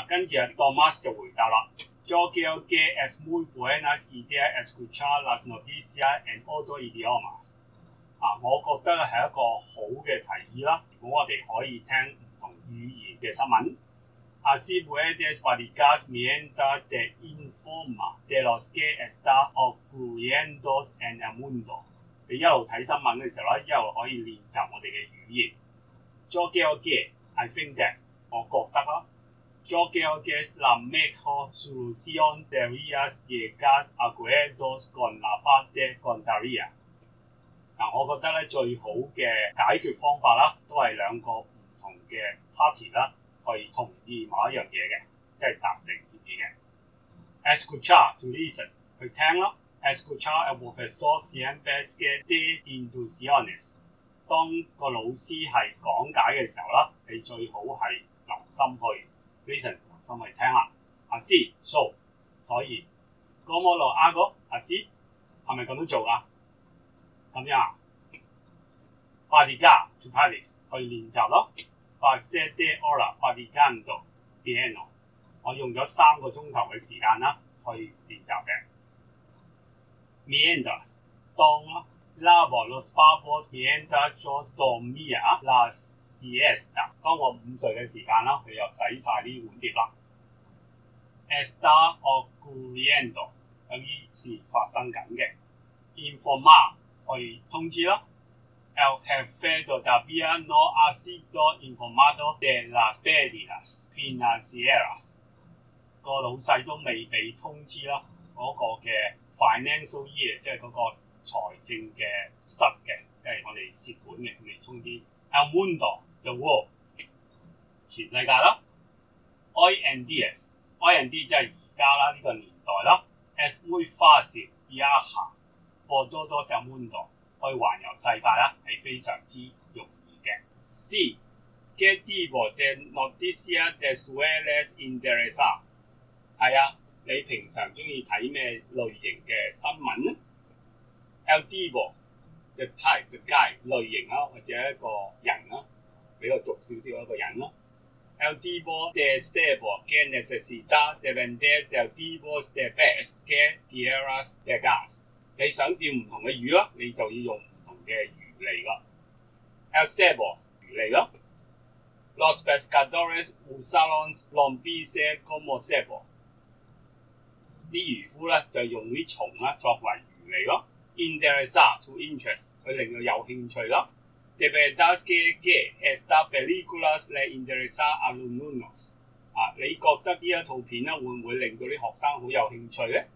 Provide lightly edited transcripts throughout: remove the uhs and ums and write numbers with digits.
跟住Thomas 就回答啦。Yo creo que es muy buenas ideas escuchar las noticias en otros idiomas。我覺得係一個好嘅提議啦。如果我哋可以聽唔同語言嘅新聞，así puedes platicar mientras te informa de los que está ocurriendo en el mundo。你一路睇新聞嘅時候咧，一路可以練習我哋嘅語言。Yo creo que I think that 我覺得啦。Yo creo que la mejor solución sería llegar a acuerdos con la parte contraria。我覺得咧最好嘅解決方法啦，都係兩個唔同嘅 party 啦，去同意某一樣嘢嘅，即係達成協議嘅。Escuchar to listen 去聽啦。Escuchar el profesor siempre es de inducciones。當個老師係講解嘅時候啦，你最好係留心去 listen， 留心去聽啦。Así so， 所以 ¿cómo lo hago así？ 係咪咁樣做啊？咁樣practicar to practice 去練習咯。Pasé de hora practicando piano， 我用咗3個鐘頭嘅時間啦，去練習嘅。Mientras 當啦 lavo los platos mientras yo dormía la siesta， 當我午睡嘅時間啦，佢又洗晒啲碗碟啦。Está ocurriendo 有啲事發生緊嘅。Informar 去通知啦。El jefe todavía no ha sido informado de las pérdidas financieras。個老細都未被通知啦，嗰個嘅 financial year 即係嗰個財政嘅失嘅，即係我哋蝕本嘅，未通知。El mundo the world 全世界啦。Hoy en día 即係而家啦，呢個年代啦。Es muy fácil viajar por todo el mundo。去環遊世界啦，係非常之容易嘅。C. ¿Qué tipo de noticias te sueles interesar？ 係啊，你平常中意睇咩類型嘅新聞咧 ？El tipo 嘅 type 嘅 guy 類型啦，或者一個人啦，比較俗少少一個人啦。El tipo de cerebro que necesita depender del tipo de pez que quieras pegar。你想釣唔同嘅魚啦，你就要用唔同嘅魚餌啦。El cebo 魚餌啦。Los pescadores usaron lombrices como cebo。啲漁夫咧就用啲蟲啦作為魚餌咯。Interesar to interest 佢令到有興趣啦。De verdad que esta película le interesa a los niños。你覺得呢一套片咧會唔會令到啲學生好有興趣咧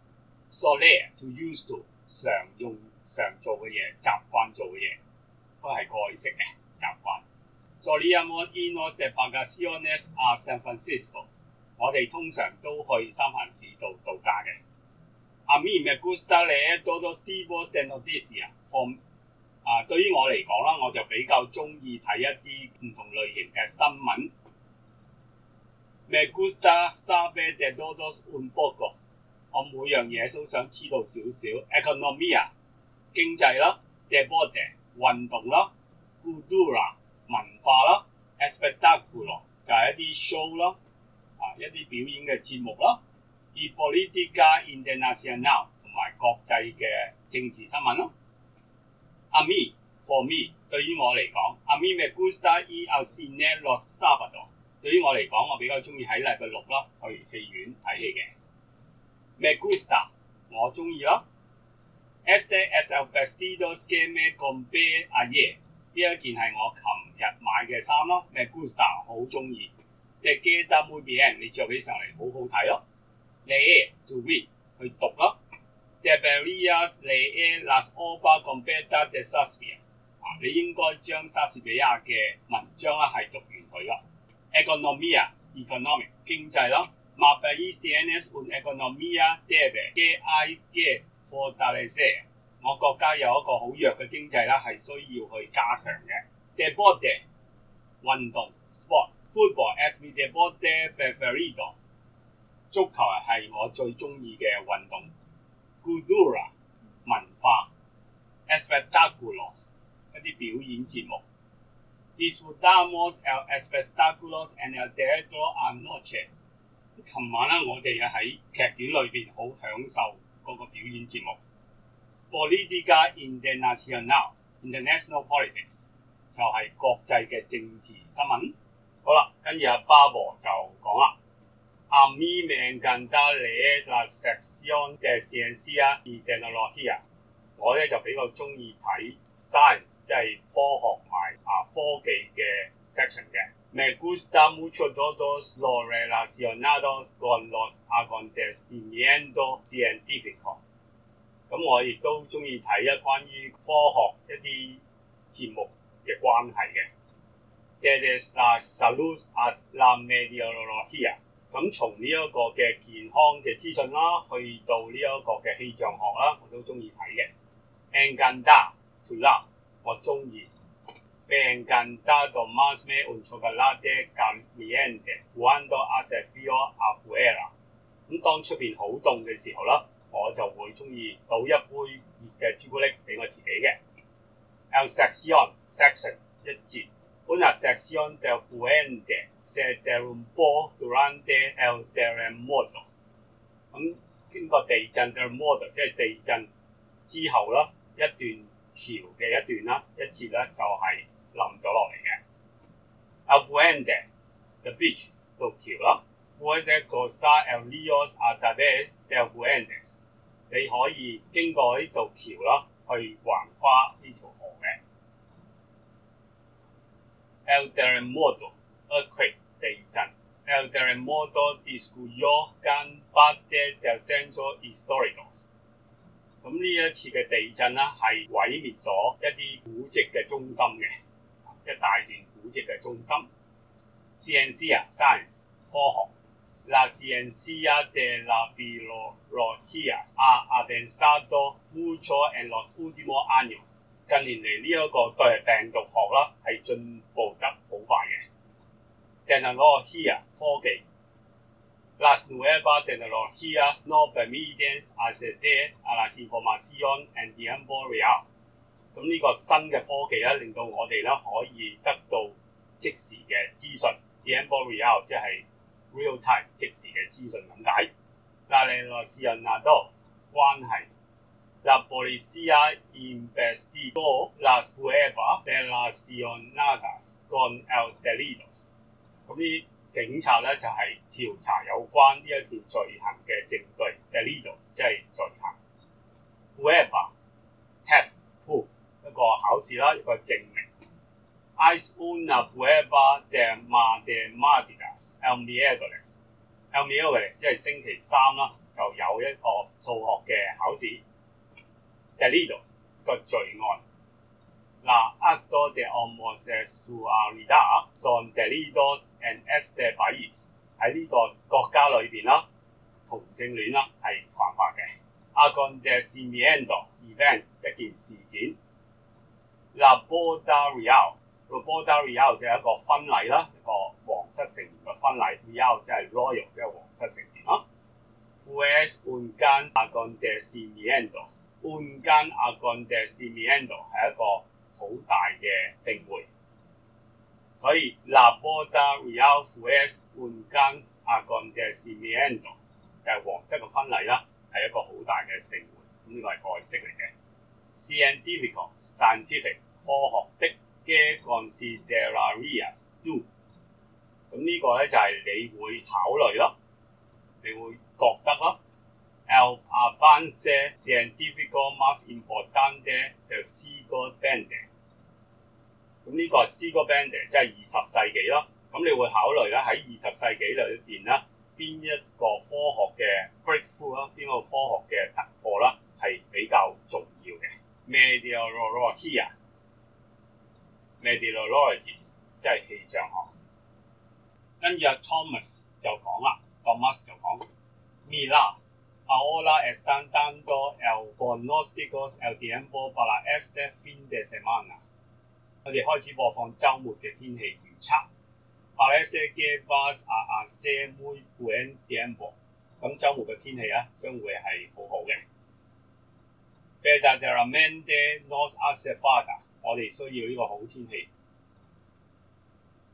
？Soler to use to 常用常做嘅嘢，習慣做嘅嘢，都係過去式嘅習慣。Solíamos irnos de vacaciones a San Francisco。我哋通常都去三藩市度度假嘅。A mí me gusta leer todos tipos de noticias。對於我嚟講啦，我就比較中意睇一啲唔同類型嘅新聞。Me gusta saber de todos un poco。我每樣嘢都想知道少少。Economia 經濟啦 ，deporte 運動啦 ，cultura 文化啦 ，espectáculo 就係一啲 show 啦，一啲表演嘅節目啦。y política internacional 同埋國際嘅政治新聞啦。A mí for me 對於我嚟講 ，a mí me gusta ir al cine los sábados。對於我嚟講，我比較中意喺禮拜六啦去戲院睇戲嘅。Me gusta 我中意啦。Este es el vestido que me compré ayer。呢一件係我琴日買嘅衫咯。Me gusta 好中意。Te queda muy bien 你着起上嚟好好睇咯。Leer to read 去讀咯。Deberías leer las obras completas de Shakespeare。你應該將莎士比亞嘅文章啦係讀完佢咯。Economia economic 經濟咯。My país tiene una economía débil que hay que fortalecer。我國家有一個好弱嘅經濟啦，係需要去加強嘅。Deporte 運動 sport football es mi deporte preferido。足球係我最中意嘅運動。Cultura 文化 espectáculos 一啲表演節目。Disfrutamos el espectáculos en el teatro anoche。 琴晚咧，我哋喺劇院裏邊好享受嗰個表演節目。Politica International Politics 就係國際嘅政治新聞。好啦，跟住阿巴博就講啦。A mí me encanta leer la sección de ciencia y tecnología。我咧就比較中意睇 science， 即係科學同埋科技嘅 section 嘅。Me gusta mucho todos los relacionados con los acontecimientos científicos。咁我亦都中意睇關於科學一啲節目嘅關係嘅。Desde la salud hasta la meteorología。咁從呢一個嘅健康嘅資訊啦，去到呢一個嘅氣象學啦，我都中意睇嘅。Encanta to love， 我中意。Me encanta tomarme un chocolate caliente cuando hace frío afuera。咁當出邊好凍嘅時候啦，我就會中意倒一杯熱嘅朱古力俾我自己嘅。El section 一節。Una sección del puente se derrumbó durante el terremoto。咁經過地震 terremoto 即係地震之後啦，一段橋嘅一段啦，一節咧就係冧咗落嚟嘅。El puente the beach 度橋啦 ，puede cruzar el río a través del puente。你可以經過呢度橋啦，去橫跨呢條河嘅。El terremoto earthquake 地震。El terremoto destruyó gran parte del centro histórico。咁呢一次嘅地震啦，係毀滅咗一啲古蹟嘅中心嘅，一大段古蹟嘅中心。Ciencia science 科學。La ciencia de la biología ha avanzado mucho en los últimos años。近年嚟呢一個對病毒學啦係進步得好快嘅。Tecnología 科技。Las nuevas tecnologías nos permiten acceder a la información en tiempo real。咁呢個新嘅科技咧，令到我哋咧可以得到即時嘅資訊。Tiempo real 即係 real time 即時嘅資訊咁解。La relacionados 關係。La policía investigó las pruebas relacionadas con el delitos。咁呢警察咧就係調查有關呢一件罪行嘅證據 ，delitos 即係罪行。Prueba test proof 一個考試啦，一個證明。Es una prueba de matemáticas el miércoles。el miércoles 即係星期三啦，就有一個數學嘅考試。Delitos 個罪案。La actos de homosexualidad son delitos en este país。喺呢個國家裏邊啦，同性戀啦係犯法嘅。Acontecimiento event 一件事件。La boda real 就係一個婚禮啦，一個皇室成員嘅婚禮。real 即係 royal 即係皇室成員啦。Fue un gran acontecimiento。un gran acontecimiento 係一個好大嘅盛會，所以 La boda real fue un gran acontecimiento 就係皇室嘅婚禮啦，係一個好大嘅盛會。咁呢個係外式嚟嘅。Scientific 科學的 ¿Qué considerarías tú？ 咁呢個咧就係你會考慮咯，你會覺得咯。El avance científico más importante del siglo XX。咁呢個係 siglo XX 即係20世紀咯。咁你會考慮咧喺20世紀裏邊咧，邊一個科學嘅 breakthrough 啦，邊個科學嘅突破啦係比較重要嘅。Meteorology 即係氣象學。跟住阿 Thomas 就講啦 ，Ahora están dando el pronóstico el tiempo para este fin de semana。我哋開始播放週末嘅天氣預測。Parece que vas a hacer muy buen tiempo。咁週末嘅天氣咧，將會係好好嘅。Verdaderamente nos hace falta。我哋需要呢個好天氣。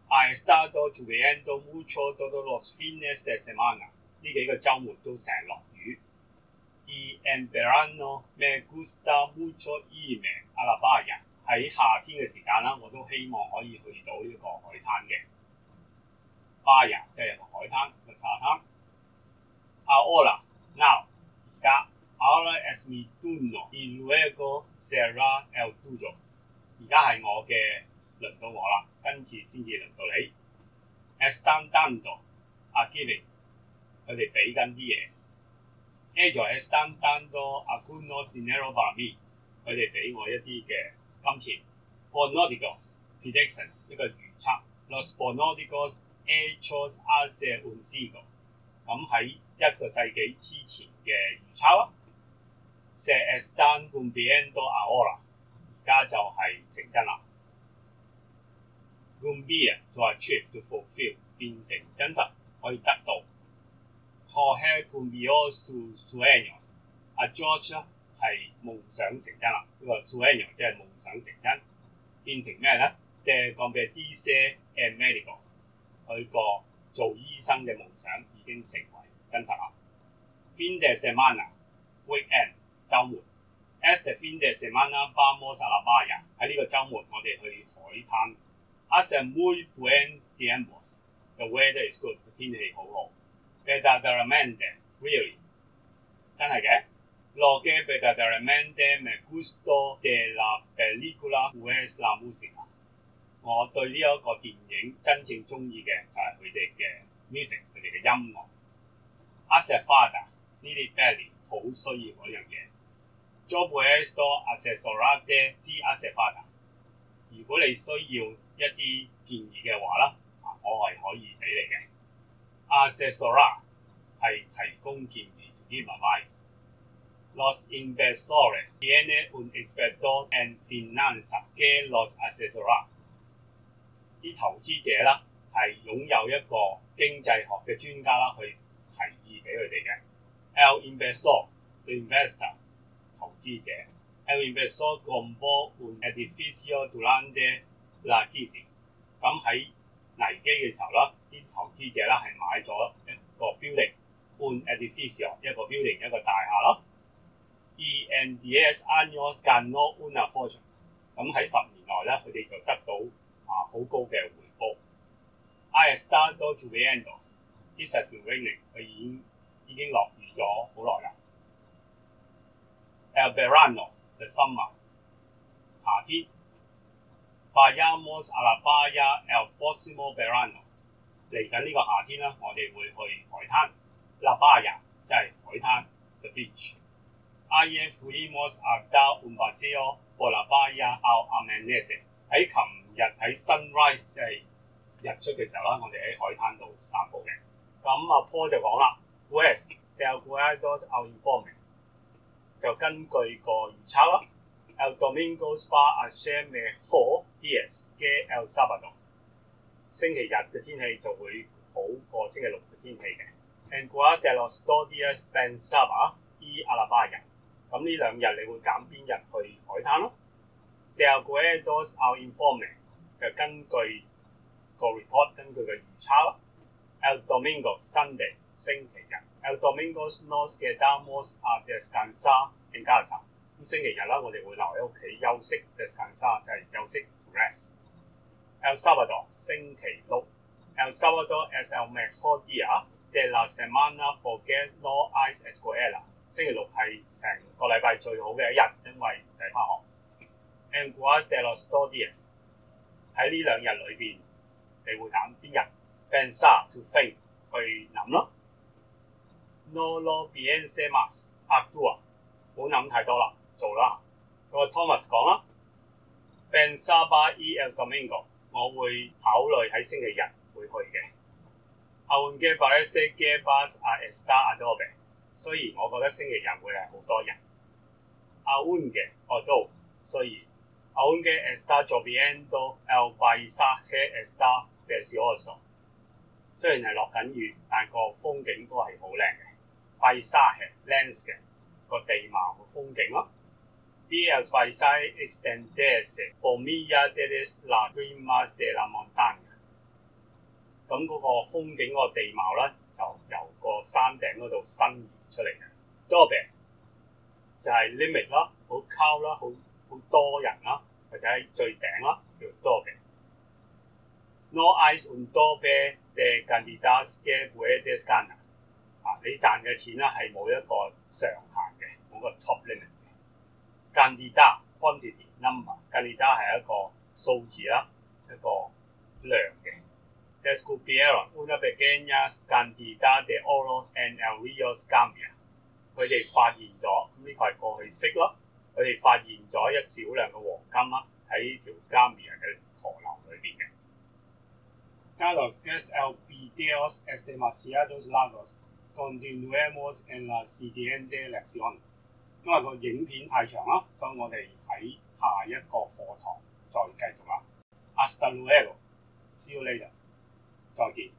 Ha estado lloviendo mucho todos los fines de semana。呢幾個週末都成日落雨。Y en verano me gusta mucho irme a la playa。喺夏天嘅時間啦，我都希望可以去到呢個海灘嘅。playa 即係有個海灘個沙灘。Ahora now 而家 ahora es mi turno y luego será el tuyo。而家係我嘅輪到我啦，跟住先至輪到你。Están dando aquí 佢哋俾緊啲嘢。Ellos están dando algunos dinero para mí。佢哋俾我一啲嘅金錢。Pronósticos prediction 一個預測。Los pronósticos hechos hace un siglo。咁喺一個世紀之前嘅預測啦。Se están cumpliendo ahora。而家就係成真啦。Cumplir 就係 achieve to fulfill 變成真實，可以得到。Jorge cumplió sus sueños。阿 George 咧係夢想成真啦，呢個 sueño 即係夢想成真，變成咩咧？嘅convertirse en médico， 佢個做醫生嘅夢想已經成為真實啦。Fin de semana weekend 週末。Este fin de semana vamos a la playa。喺呢個週末我哋去海灘。Hace muy buen tiempo。The weather is good。個天氣好好。Verdaderamente really 真係嘅。Lo que verdaderamente me gustó de la película es la música。我對呢一個電影真正中意嘅就係佢哋嘅 music， 佢哋嘅音樂。Hace falta 呢啲 belly 好需要嗰樣嘢。Yo puedo asesorarte si hace falta。如果你需要一啲建議嘅話啦，我係可以俾你嘅。Asesorar 係提供建議 to give advice。Los inversores tienen un experto en finanzas que los asesora。啲投資者啦係擁有一個經濟學嘅專家啦，去提議俾佢哋嘅。El inversor investor 投資者。El inversor compró un edificio durante la crisis。咁喺危機嘅時候啦，啲投資者啦係買咗一個 building，un edificio 一個 building 一個大廈啦。Y en 10 años ganó una fortune。咁喺10年內咧，佢哋就得到好高嘅回報。Ha estado lloviendo。It has been raining。佢已經落雨咗好耐啦。El verano the summer 夏天。Vayamos a la playa el próximo verano。嚟緊呢個夏天啦，我哋會去海灘。La playa 即係海灘 ，the beach。Ayer fuimos a dar un paseo por la playa al amanecer。喺琴日喺 sunrise 即係日出嘅時候啦，我哋喺海灘度散步嘅。咁阿 Paul 就講啦 ，Pues de acuerdo al informe， 就根據個預測啦。El domingo va a ser mejor días que el sábado。星期日嘅天氣就會好過星期六嘅天氣嘅。En cuál de los dos días pensaba ir a la playa？ 咁呢兩日你會揀邊日去海灘咯 ？De acuerdo al informe 就根據個 report， 根據個預測啦。El domingo Sunday 星期日。El domingo nos quedamos a descansar en casa。咁星期日啦，我哋會留喺屋企休息 descansar 就係休息 rest。El sábado 星期六。El sábado es el mejor día de la semana porque no hay escuela。星期六係成個禮拜最好嘅一日，因為唔使返學。En cuál de los dos días 喺呢兩日裏邊，你會揀邊日 ？Pensar to think 去諗咯。No lo piense más， actúa 唔好諗太多啦，做啦。個 Thomas 講啦 ，Pensaba ir el domingo， 我會考慮喺星期日會去嘅。Aunque parece que vas a estar adobe。雖然我覺得星期日會係好多人。Aunque although 雖然 Aunque está lloviendo el paisaje está precioso。雖然係落緊雨，但個風景都係好靚嘅。Paisaje landscape 個地貌個風景咯。El paisaje extenderse por millas de las rimas de la montaña。 咁嗰個風景嗰個地貌咧就由個山頂嗰度伸延出嚟嘅。Doorbell 就係 limit 啦，好 crowd 啦，好多人啦，或者喺最頂啦，叫 Doorbell。No ice on doorbell de candidatas que puedes ganar。你賺嘅錢咧係冇一個上限嘅，冇個 top limit 嘅。Candidata quantity number，candidata 係一個數字啦，一個量嘅。Descubrieron una pequeña cantidad de oros en el río Gambia。佢哋發現咗，咁呢個係過去式咯。佢哋發現咗一少量嘅黃金啦，喺條 Gambia 嘅河流裏邊嘅。Carlos es el videos es demasiados largos。Continuemos en la siguiente lección。因為個影片太長啦，所以我哋喺下一個課堂再繼續啦。Hasta luego，see you later，再見。